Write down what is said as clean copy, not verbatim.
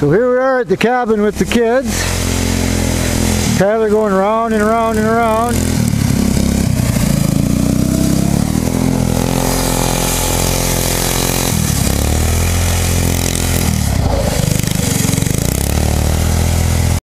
So here we are at the cabin with the kids. Tyler going round and around and around.